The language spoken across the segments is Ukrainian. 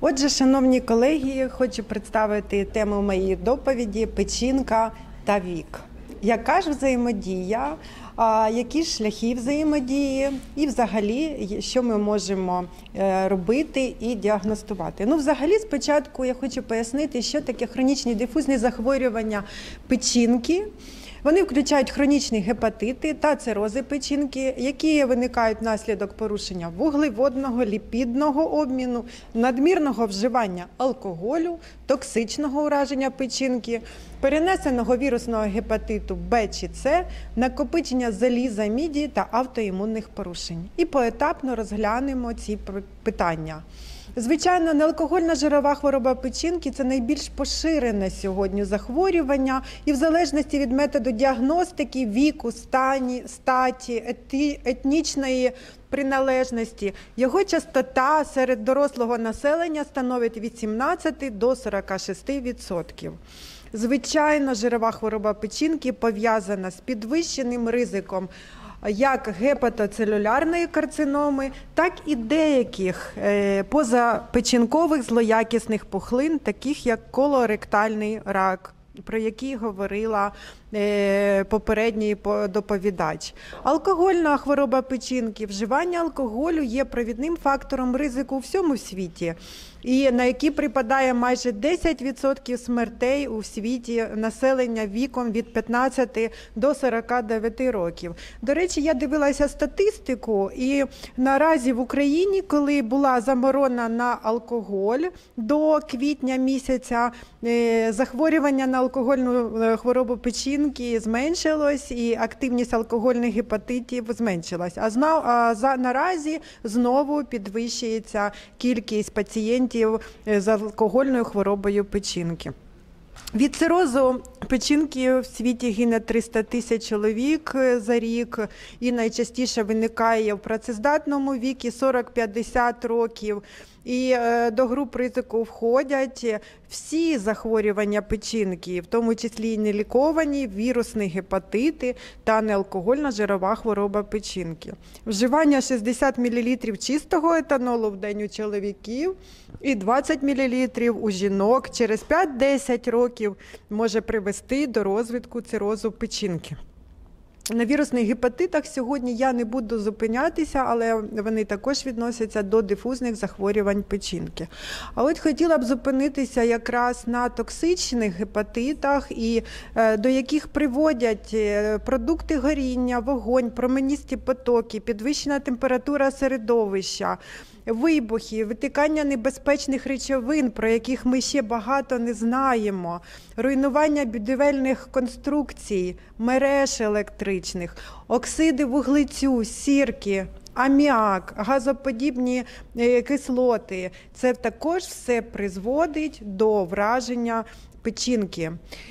Отже, шановні колеги, хочу представити тему моєї доповіді «Печінка та вік». Яка ж взаємодія, які ж шляхи взаємодії і взагалі, що ми можемо робити і діагностувати? Взагалі, спочатку я хочу пояснити, що таке хронічні дифузні захворювання печінки. Вони включають хронічні гепатити та цирози печінки, які виникають внаслідок порушення вуглеводного, ліпідного обміну, надмірного вживання алкоголю, токсичного ураження печінки, перенесеного вірусного гепатиту Б чи С, накопичення заліза, міді та автоімунних порушень. І поетапно розглянемо ці питання. Звичайно, неалкогольна жирова хвороба печінки – це найбільш поширене сьогодні захворювання, і в залежності від методу діагностики, віку, статі, етнічної приналежності, його частота серед дорослого населення становить від 17 до 46%. Звичайно, жирова хвороба печінки пов'язана з підвищеним ризиком як гепатоцелюлярної карциноми, так і деяких позапечінкових злоякісних пухлин, таких як колоректальний рак, про який говорила попередній доповідач. Алкогольна хвороба печінки, вживання алкоголю є провідним фактором ризику у всьому світі, і на які припадає майже 10% смертей у світі населення віком від 15 до 49 років. До речі, я дивилася статистику, і наразі в Україні, коли була заборона на алкоголь до квітня місяця, захворювання на алкогольну хворобу печінки зменшилось, і активність алкогольних гепатитів зменшилась. А наразі знову підвищується кількість пацієнтів з алкогольною хворобою печінки. Від цирозу печінки в світі гине 300 тисяч чоловік за рік, і найчастіше виникає в працездатному віці 40-50 років. І до груп ризику входять всі захворювання печінки, в тому числі і неліковані, вірусні гепатити та неалкогольна жирова хвороба печінки. Вживання 60 мл чистого етанолу в день у чоловіків і 20 мл у жінок через 5-10 років може привести до розвитку цирозу печінки. На вірусних гепатитах сьогодні я не буду зупинятися, але вони також відносяться до дифузних захворювань печінки. А от хотіла б зупинитися якраз на токсичних гепатитах, і до яких приводять продукти горіння, вогонь, променисті потоки, підвищена температура середовища, вибухи, витікання небезпечних речовин, про яких ми ще багато не знаємо, руйнування будівельних конструкцій, мереж електричних, оксиди вуглецю, сірки, аміак, газоподібні кислоти. Це також все призводить до враження печінки.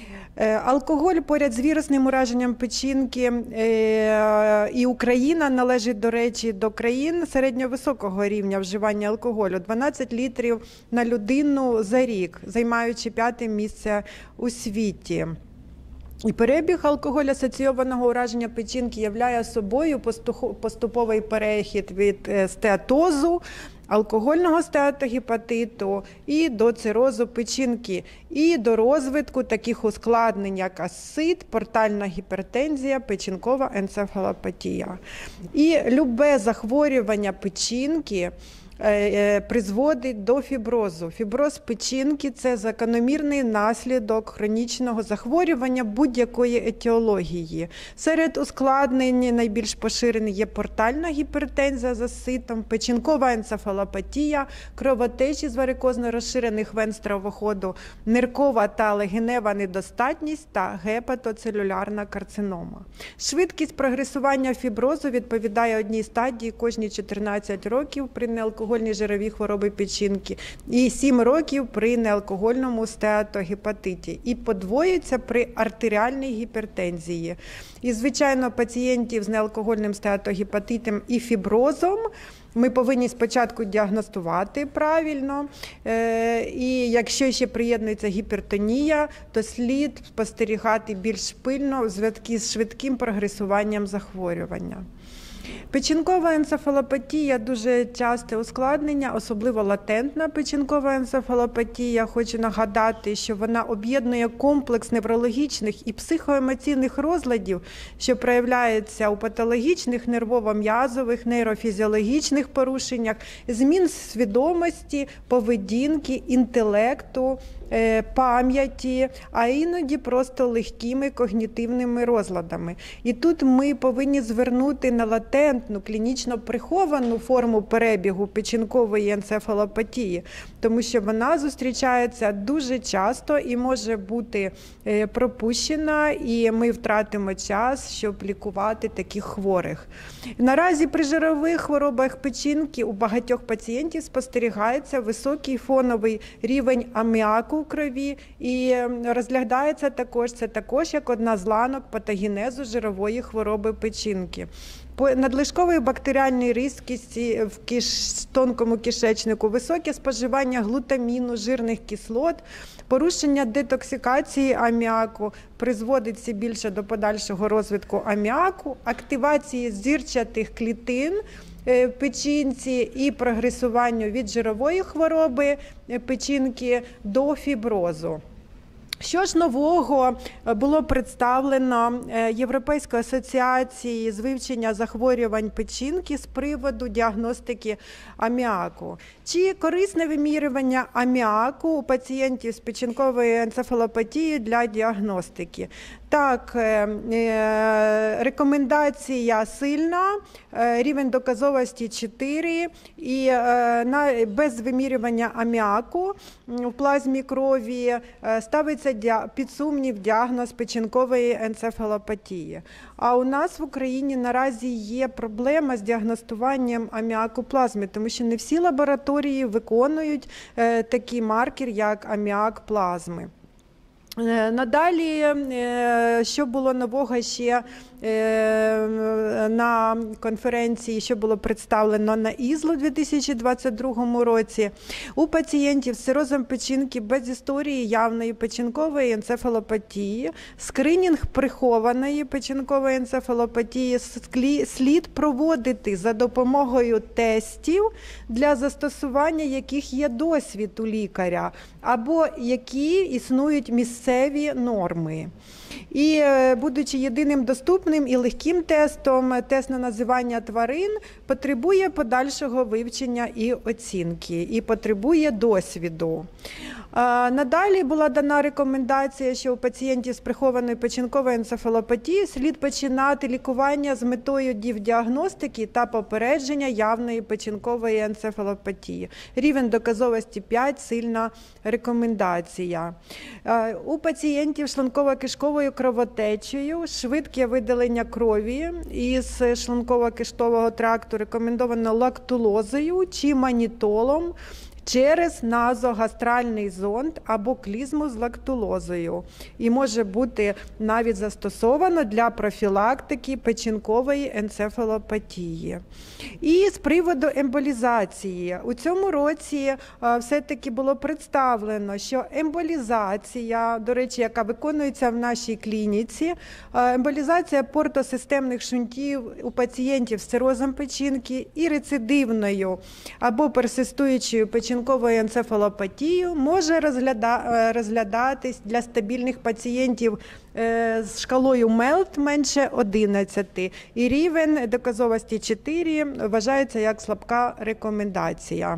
Алкоголь поряд з вірусним ураженням печінки, і Україна належить, до речі, до країн середньовисокого рівня вживання алкоголю – 12 літрів на людину за рік, займаючи 5-те місце у світі. І перебіг алкоголь-асоційованого ураження печінки являє собою поступовий перехід від стеатозу, алкогольного стеатогепатиту і до цирозу печінки, і до розвитку таких ускладнень, як асцит, портальна гіпертензія, печінкова енцефалопатія. І любе захворювання печінки призводить до фіброзу. Фіброз печінки – це закономірний наслідок хронічного захворювання будь-якої етіології. Серед ускладнень найбільш поширені є портальна гіпертензія з асцитом, печінкова енцефалопатія, кровотечі з варикозно розширених вен стравоходу, ниркова та легенева недостатність та гепатоцелюлярна карцинома. Швидкість прогресування фіброзу відповідає одній стадії кожні 14 років при неалкогольній жировій хвороби печінки і 7 років при неалкогольному стеатогепатиті. І подвоюється при артеріальній гіпертензії. І, звичайно, пацієнтів з неалкогольним стеатогепатитом і фіброзом ми повинні спочатку діагностувати правильно, і якщо ще приєднується гіпертонія, то слід спостерігати більш пильно в зв'язку з швидким прогресуванням захворювання. Печінкова енцефалопатія – дуже часте ускладнення, особливо латентна печінкова енцефалопатія. Хочу нагадати, що вона об'єднує комплекс неврологічних і психоемоційних розладів, що проявляються у патологічних нервово-м'язових, нейрофізіологічних порушеннях, змін свідомості, поведінки, інтелекту, пам'яті, а іноді просто легкими когнітивними розладами. І тут ми повинні звернути на латентну, клінічно приховану форму перебігу печінкової енцефалопатії, тому що вона зустрічається дуже часто і може бути пропущена, і ми втратимо час, щоб лікувати таких хворих. Наразі при жирових хворобах печінки у багатьох пацієнтів спостерігається високий фоновий рівень аміаку в крові і розглядається це також як одна з ланок патогенезу жирової хвороби печінки. Надлишковий бактеріальний ризик в тонкому кишечнику, високе споживання глутаміну, жирних кислот, порушення детоксикації аміаку призводить все більше до подальшого розвитку аміаку, активації зірчатих клітин в печінці і прогресуванню від жирової хвороби печінки до фіброзу. Що ж нового було представлено Європейською асоціацією з вивчення захворювань печінки з приводу діагностики аміаку? Чи корисне вимірювання аміаку у пацієнтів з печінковою енцефалопатією для діагностики? Так, рекомендація сильна, рівень доказовості 4, і без вимірювання аміаку в плазмі крові ставиться під сумнів діагноз печінкової енцефалопатії. А у нас в Україні наразі є проблема з діагностуванням аміаку в плазмі, тому що не всі лабораторії виконують такий маркер, як аміак плазми. Надалі, що було нового ще на конференції, що було представлено на ІЗЛУ у 2022 році, у пацієнтів з цирозом печінки без історії явної печінкової енцефалопатії, скринінг прихованої печінкової енцефалопатії слід проводити за допомогою тестів, для застосування яких є досвід у лікаря, або які існують місцеві норми. І будучи єдиним доступним і легким тестом, тест на називання тварин потребує подальшого вивчення і оцінки, і потребує досвіду. Надалі була дана рекомендація, що у пацієнтів з прихованою печінковою енцефалопатією слід починати лікування з метою діагностики та попередження явної печінкової енцефалопатії. Рівень доказовості 5 – сильна рекомендація. У пацієнтів з шлунково-кишковою кровотечею швидке видалення крові із шлунково-кишкового тракту рекомендовано лактулозою чи манітолом через назогастральний зонд або клізму з лактулозою. І може бути навіть застосовано для профілактики печінкової енцефалопатії. І з приводу емболізації. У цьому році все-таки було представлено, що емболізація, до речі, яка виконується в нашій клініці, емболізація портосистемних шунтів у пацієнтів з цирозом печінки і рецидивною або персистуючою печінковою енцефалопатією може розглядатись для стабільних пацієнтів з шкалою МЕЛТ менше 11. І рівень доказовості 4 вважається як слабка рекомендація.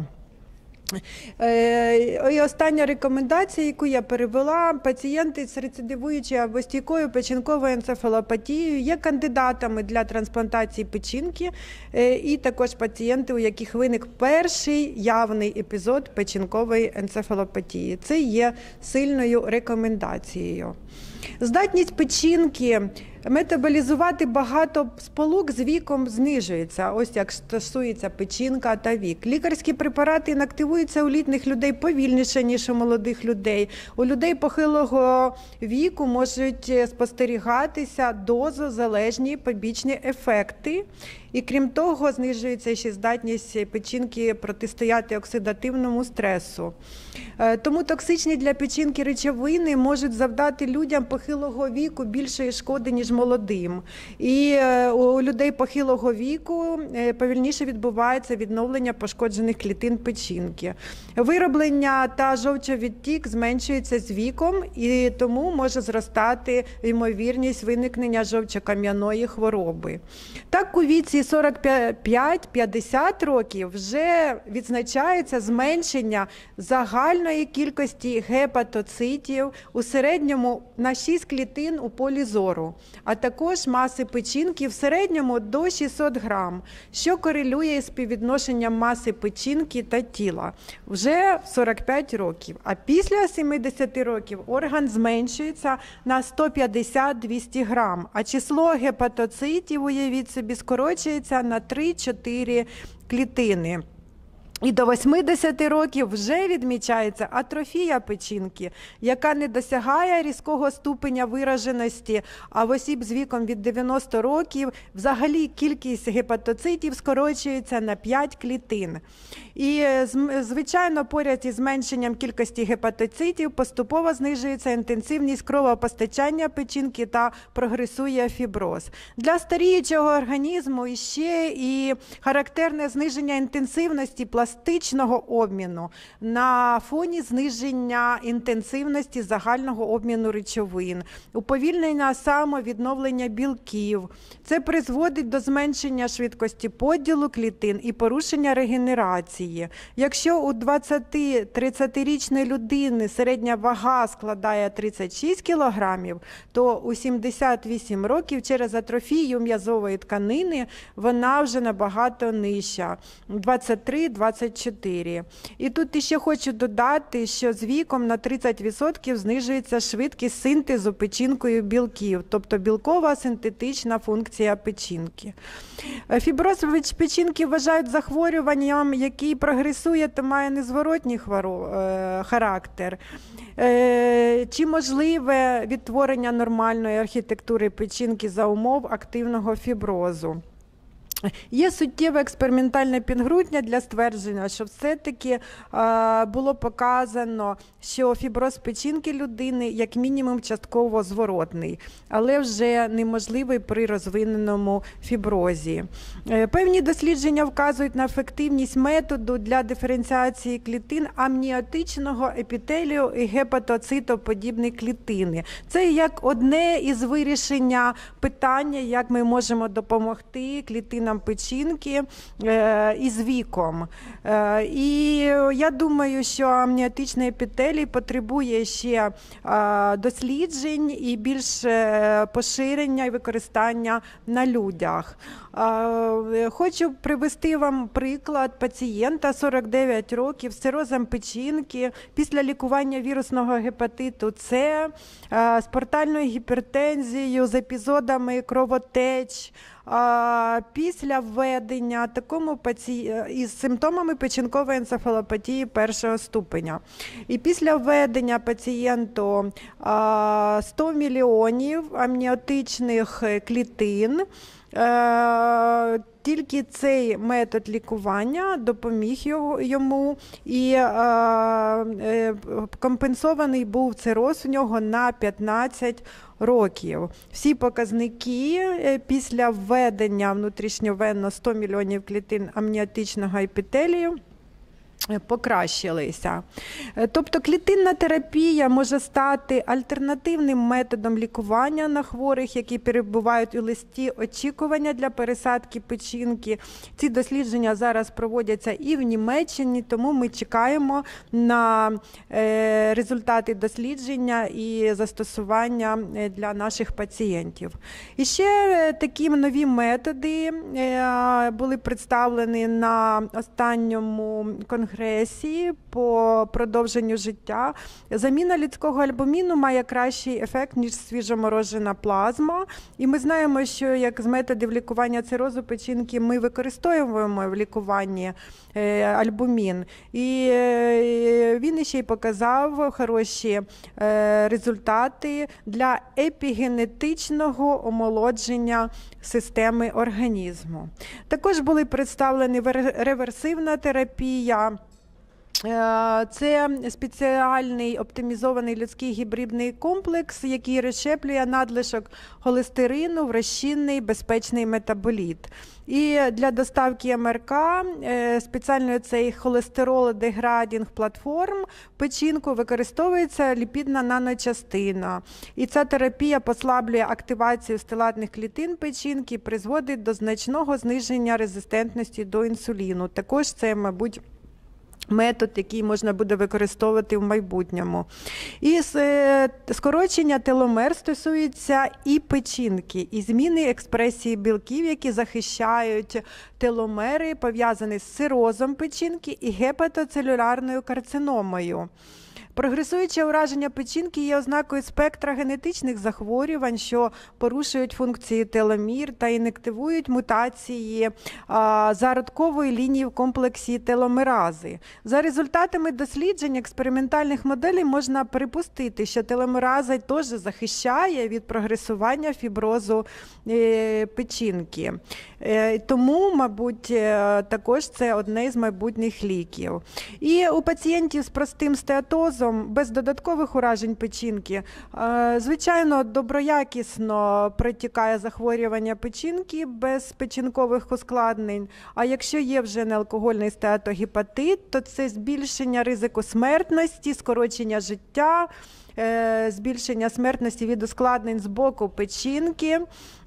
І остання рекомендація, яку я перевела: пацієнти з рецидивуючою або стійкою печінковою енцефалопатією є кандидатами для трансплантації печінки, і також пацієнти, у яких виник перший явний епізод печінкової енцефалопатії. Це є сильною рекомендацією. Здатність печінки метаболізувати багато сполук з віком знижується, ось як стосується печінка та вік. Лікарські препарати інактивуються у літніх людей повільніше, ніж у молодих людей. У людей похилого віку можуть спостерігатися дозозалежні побічні ефекти. І крім того, знижується ще здатність печінки протистояти оксидативному стресу. Тому токсичні для печінки речовини можуть завдати людям похилого віку більшої шкоди, ніж молодим. І у людей похилого віку повільніше відбувається відновлення пошкоджених клітин печінки. Вироблення та жовчовідтік зменшується з віком, і тому може зростати ймовірність виникнення жовчокам'яної хвороби. Так, у віці 45-50 років вже відзначається зменшення загальної кількості гепатоцитів у середньому на 6 клітин у полі зору, а також маси печінки в середньому до 600 грам, що корелює з співвідношенням маси печінки та тіла вже в 45 років. А після 70 років орган зменшується на 150-200 грам, а число гепатоцитів, уявіть собі, скорочується на 3-4 клітини. І до 80 років вже відмічається атрофія печінки, яка не досягає різкого ступеня вираженості, а в осіб з віком від 90 років взагалі кількість гепатоцитів скорочується на 5 клітин. І, звичайно, поряд із зменшенням кількості гепатоцитів поступово знижується інтенсивність кровопостачання печінки та прогресує фіброз. Для старіючого організму ще і характерне зниження інтенсивності пластичного обміну на фоні зниження інтенсивності загального обміну речовин, уповільнення самовідновлення білків. Це призводить до зменшення швидкості поділу клітин і порушення регенерації. Якщо у 20-30-річної людини середня вага складає 36 кг, то у 78 років через атрофію м'язової тканини вона вже набагато нижча – 23-24. І тут ще хочу додати, що з віком на 30% знижується швидкість синтезу печінкою білків, тобто білкова синтетична функція печінки. Фіброз печінки вважають захворюванням, який прогресує та має незворотній характер. Чи можливе відтворення нормальної архітектури печінки за умов активного фіброзу? Є суттєве експериментальне підґрунтя для ствердження, що все-таки було показано, що фіброз печінки людини як мінімум частково зворотний, але вже неможливий при розвиненому фіброзі. Певні дослідження вказують на ефективність методу для диференціації клітин амніотичного епітелію і гепатоцитоподібної клітини. Це як одне із вирішення питання, як ми можемо допомогти клітинам печінки із віком. І я думаю, що амніотичний епітелій потребує ще досліджень і більш поширення і використання на людях. Хочу привести вам приклад пацієнта 49 років з цирозом печінки після лікування вірусного гепатиту С, з портальною гіпертензією, з епізодами кровотеч, після введення із симптомами печінкової енцефалопатії першого ступеня. І після введення пацієнту 100 мільйонів амніотичних клітин, тільки цей метод лікування допоміг йому, і компенсований був цироз у нього на 15 років. Всі показники після введення внутрішньовенно 100 мільйонів клітин амніотичного епітелію покращилися. Тобто клітинна терапія може стати альтернативним методом лікування на хворих, які перебувають у листі очікування для пересадки печінки. Ці дослідження зараз проводяться і в Німеччині, тому ми чекаємо на результати дослідження і застосування для наших пацієнтів. І ще такі нові методи були представлені на останньому конгресі регресії по продовженню життя. Заміна людського альбуміну має кращий ефект, ніж свіжоморожена плазма. І ми знаємо, що як з методів лікування цирозу печінки ми використовуємо в лікуванні альбумін. І він ще й показав хороші результати для епігенетичного омолодження системи організму. Також були представлені реверсивна терапія. Це спеціальний оптимізований людський гібридний комплекс, який розщеплює надлишок холестерину в розчинний безпечний метаболіт. І для доставки МРК спеціально цей холестерол-деградінг платформ в печінку використовується ліпідна наночастина. І ця терапія послаблює активацію стелатних клітин печінки, призводить до значного зниження резистентності до інсуліну. Також це, мабуть, метод, який можна буде використовувати в майбутньому. І скорочення теломер стосується і печінки, і зміни експресії білків, які захищають теломери, пов'язані з цирозом печінки і гепатоцелюлярною карциномою. Прогресуюче ураження печінки є ознакою спектра генетичних захворювань, що порушують функції теломір та інактивують мутації зародкової лінії в комплексі теломерази. За результатами досліджень експериментальних моделей можна припустити, що теломераза теж захищає від прогресування фіброзу печінки. Тому, мабуть, також це одне із майбутніх ліків. І у пацієнтів з простим стеатозом, без додаткових уражень печінки, звичайно, доброякісно протікає захворювання печінки без печінкових ускладнень. А якщо є вже неалкогольний стеатогепатит, то це збільшення ризику смертності, скорочення життя, збільшення смертності від ускладнень з боку печінки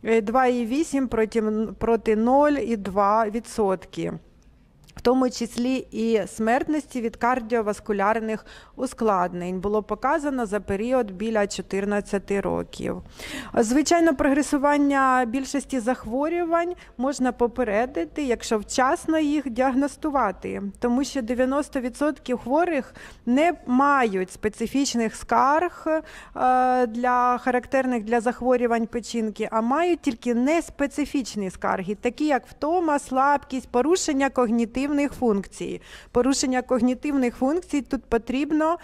2,8 проти 0,2%. В тому числі і смертності від кардіоваскулярних ускладнень було показано за період біля 14 років. Звичайно, прогресування більшості захворювань можна попередити, якщо вчасно їх діагностувати, тому що 90% хворих не мають специфічних скарг характерних для захворювань печінки, а мають тільки неспецифічні скарги, такі як втома, слабкість, порушення когнітивних функцій. Порушення когнітивних функцій тут потрібно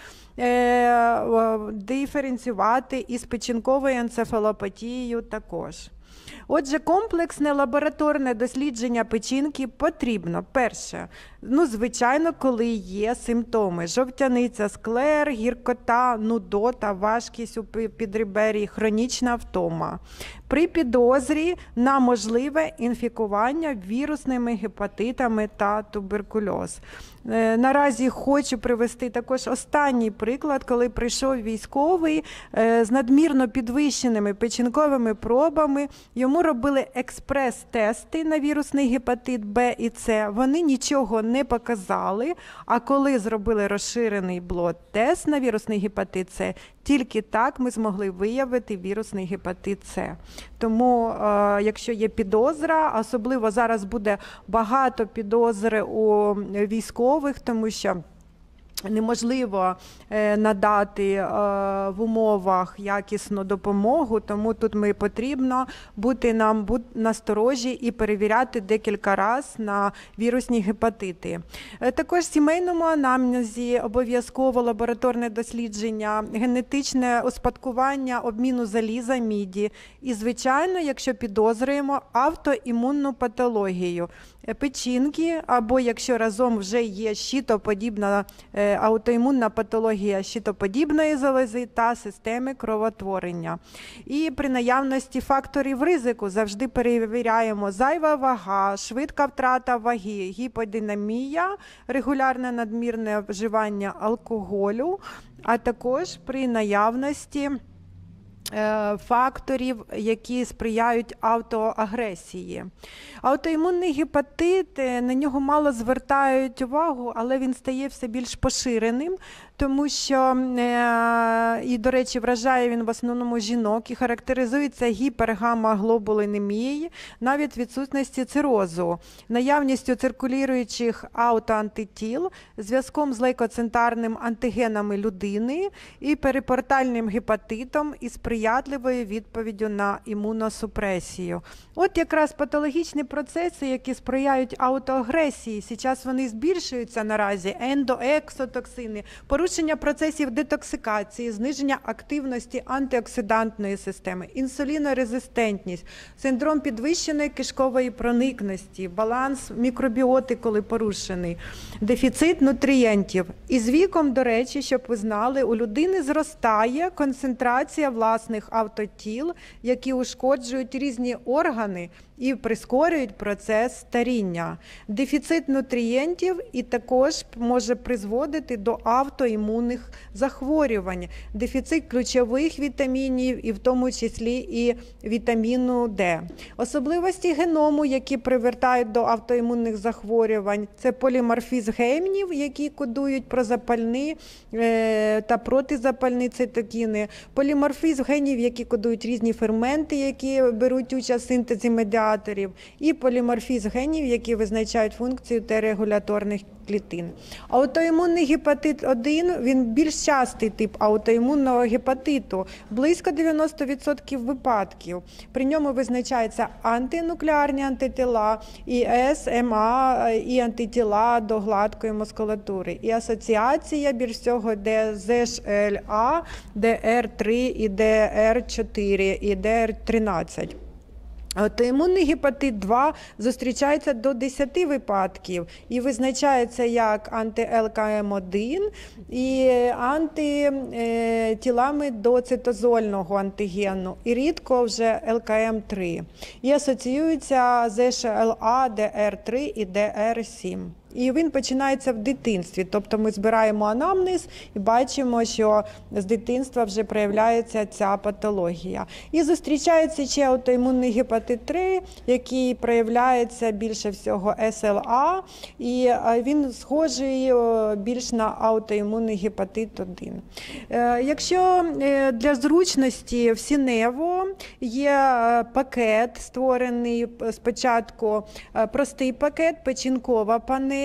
диференціювати із печінковою енцефалопатією також. Отже, комплексне лабораторне дослідження печінки потрібно. Перше, звичайно, коли є симптоми. Жовтяниця, склер, гіркота, нудота, важкість у підребер'ї, хронічна втома. При підозрі на можливе інфікування вірусними гепатитами та туберкульоз. Наразі хочу привести також останній приклад, коли прийшов військовий з надмірно підвищеними печінковими пробами. Йому робили експрес-тести на вірусний гепатит Б і С. Вони нічого не показали, а коли зробили розширений блод-тест на вірусний гепатит С, тільки так ми змогли виявити вірусний гепатит С. Тому, якщо є підозра, особливо зараз буде багато підозри у військових, тому що неможливо надати в умовах якісну допомогу, тому тут ми потрібно бути нам насторожі і перевіряти декілька разів на вірусні гепатити. Також в сімейному анамнезі обов'язково лабораторне дослідження, генетичне успадкування обміну заліза, міді і, звичайно, якщо підозрюємо автоімунну патологію печінки, або якщо разом вже є щитоподібна аутоімунна патологія щитоподібної залози та системи кровотворення. І при наявності факторів ризику завжди перевіряємо зайва вага, швидка втрата ваги, гіподинамія, регулярне надмірне вживання алкоголю, а також при наявності факторів, які сприяють автоагресії. Аутоімунний гепатит, на нього мало звертають увагу, але він стає все більш поширеним, тому що, і, до речі, вражає він в основному жінок і характеризується гіпергамма-глобулінемією, навіть відсутності цирозу, наявністю циркулюючих аутоантитіл, зв'язком з лейкоцентарним антигенами людини і перипортальним гепатитом і сприятливою відповіддю на імуносупресію. От якраз патологічні процеси, які сприяють аутоагресії, зараз вони збільшуються наразі, ендоексотоксини, порушення процесів детоксикації, зниження активності антиоксидантної системи, інсулінорезистентність, синдром підвищеної кишкової проникності, баланс мікробіоти, коли порушений, дефіцит нутрієнтів. І з віком, до речі, щоб ви знали, у людини зростає концентрація власних автотіл, які ушкоджують різні органи і прискорюють процес старіння. Дефіцит нутрієнтів і також може призводити до автоімунних захворювань. Дефіцит ключових вітамінів, і в тому числі і вітаміну Д. Особливості геному, які привертають до автоімунних захворювань, це поліморфізм генів, які кодують прозапальні та протизапальні цитокіни, поліморфізм генів, які кодують різні ферменти, які беруть участь в синтезі медіаторів, і поліморфізм генів, які визначають функцію Т-регуляторних клітин. Аутоімунний гепатит 1, він більш частий тип аутоімунного гепатиту, близько 90% випадків. При ньому визначаються антинуклеарні антитіла, ІС, МА і антитіла до гладкої мускулатури. І асоціація більш всього йде ЗШЛА, ДР3 і ДР4 і ДР13. Аутоімунний гепатит 2 зустрічається до 10 випадків і визначається як анти-ЛКМ1 і антитілами до цитозольного антигену, і рідко вже ЛКМ3. І асоціюється з ЗШЛА, ДР3 і ДР7. І він починається в дитинстві, тобто ми збираємо анамнез і бачимо, що з дитинства вже проявляється ця патологія. І зустрічається ще аутоімунний гепатит 3, який проявляється більше всього СЛА, і він схожий більш на аутоімунний гепатит 1. Якщо для зручності в Сінево є пакет, створений спочатку простий пакет, печінкова панель,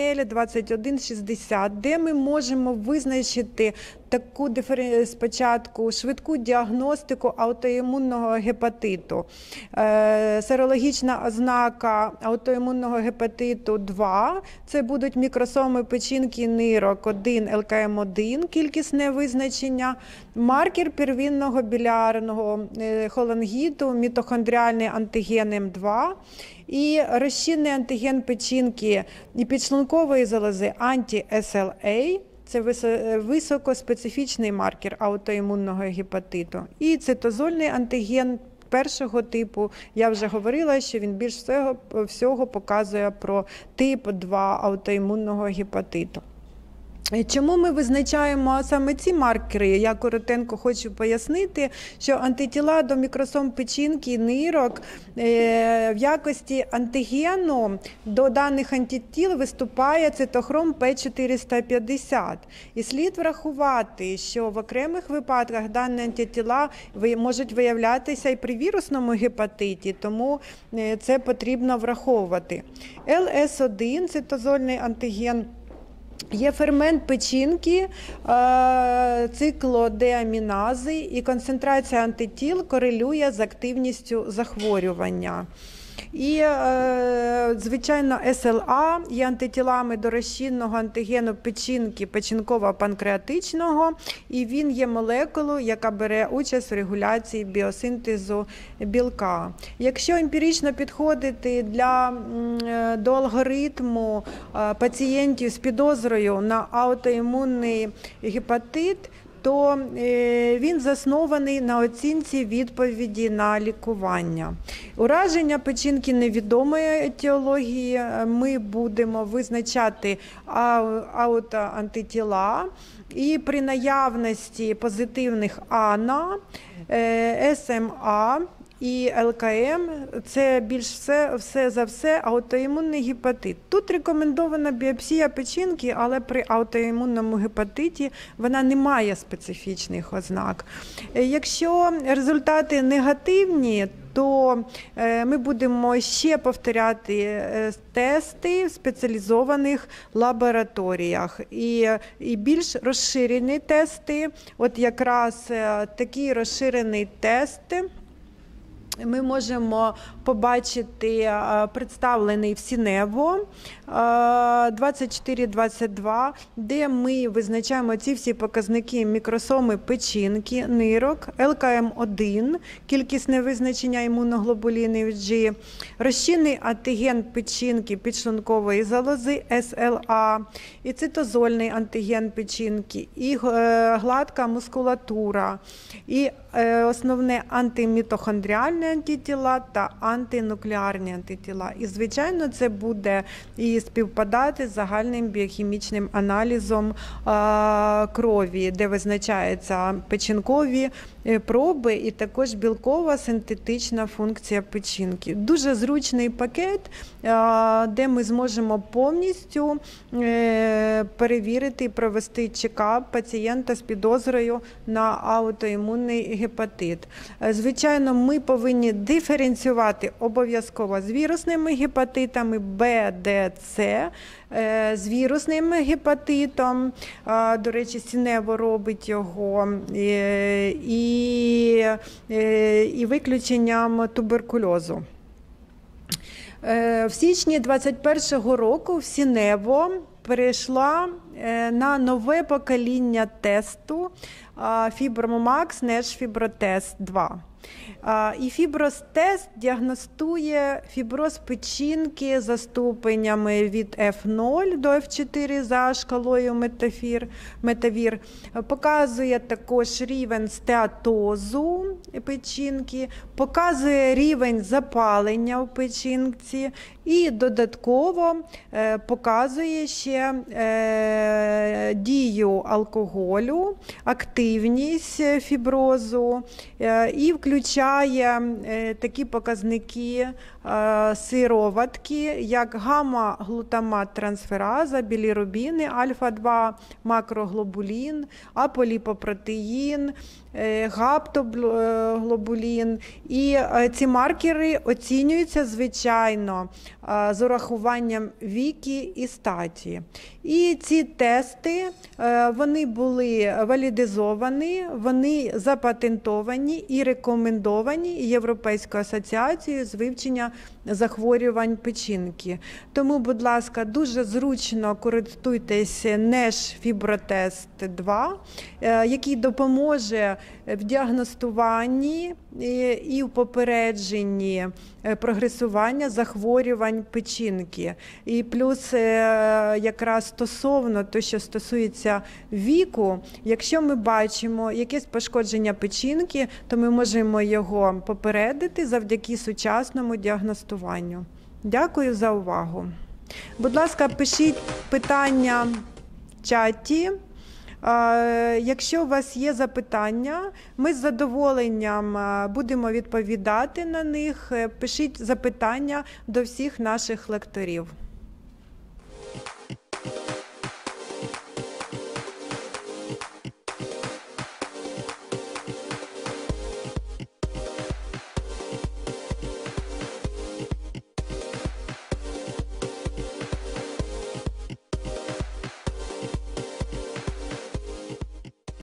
2160, де ми можемо визначити таку спочатку швидку діагностику аутоімунного гепатиту. Серологічна ознака аутоімунного гепатиту 2 – це будуть мікросоми печінки, нирок 1, ЛКМ1, кількісне визначення, маркер первинного білярного холангіту, мітохондріальний антиген М2 і розчинний антиген печінки і підшлункової залози анті-СЛА. Це високоспецифічний маркер аутоімунного гепатиту. І цитозольний антиген першого типу, я вже говорила, що він більш всього показує про тип 2 аутоімунного гепатиту. Чому ми визначаємо саме ці маркери? Я коротенько хочу пояснити, що антитіла до мікросом печінки і нирок в якості антигену до даних антитіл виступає цитохром П450. І слід врахувати, що в окремих випадках дані антитіла можуть виявлятися і при вірусному гепатиті, тому це потрібно враховувати. ЛС1 – цитозольний антиген. Є фермент печінки, циклодеамінази, і концентрація антитіл корелює з активністю захворювання. І, звичайно, СЛА є антитілами до розчинного антигену печінки, печінково-панкреатичного, і він є молекулою, яка бере участь в регуляції біосинтезу білка. Якщо емпірично підходити до алгоритму пацієнтів з підозрою на аутоімунний гепатит, то він заснований на оцінці відповіді на лікування. Ураження печінки невідомої етіології ми будемо визначати аутоантитіла, і при наявності позитивних АНА, СМА і ЛКМ – це більш все за все аутоімунний гепатит. Тут рекомендована біопсія печінки, але при аутоімунному гепатиті вона не має специфічних ознак. Якщо результати негативні, то ми будемо ще повторяти тести в спеціалізованих лабораторіях. І більш розширені тести, от якраз такий розширений тест ми можемо побачити представлений в Сінево 2422, де ми визначаємо ці всі показники мікросоми печінки, нирок, ЛКМ-1, кількісне визначення імуноглобулінів G, розчинний антиген печінки підшлункової залози СЛА, і цитозольний антиген печінки, і гладка мускулатура, і основне антимітохондріальні антитіла та антинуклеарні антитіла. І, звичайно, це буде і співпадати з загальним біохімічним аналізом крові, де визначаються печінкові проби і також білкова синтетична функція печінки. Дуже зручний пакет, де ми зможемо повністю перевірити і провести чекап пацієнта з підозрою на аутоімунний гепатит. Звичайно, ми повинні диференціювати обов'язково з вірусними гепатитами Б, Д, С, з вірусним гепатитом, до речі, Сінево робить його, і виключенням туберкульозу. В січні 2021 року в Сінево перейшла на нове покоління тесту Fibromax Nash Fibrotest 2. І фібростест діагностує фіброз печінки за ступенями від F0 до F4 за шкалою Метавір. Показує також рівень стеатозу печінки, показує рівень запалення в печінці і додатково показує ще дію алкоголю, активність фіброзу і включає такі показники сироватки, як гамма-глутамат-трансфераза, білірубіни, альфа-2 макроглобулін, аполіпопротеїн, гаптоблобулін. І ці маркери оцінюються, звичайно, з урахуванням віки і статі. І ці тести, вони були валідизовані, вони запатентовані і рекомендовані Європейською асоціацією з вивчення захворювань печінки. Тому, будь ласка, дуже зручно користуйтесь Nash Fibrotest 2, який допоможе в діагностуванні і в попередженні прогресування захворювань печінки. І плюс якраз стосовно того, що стосується віку, якщо ми бачимо якесь пошкодження печінки, то ми можемо його попередити завдяки сучасному діагностуванню. Дякую за увагу. Будь ласка, пишіть питання в чаті. Якщо у вас є запитання, ми з задоволенням будемо відповідати на них. Пишіть запитання до всіх наших лекторів.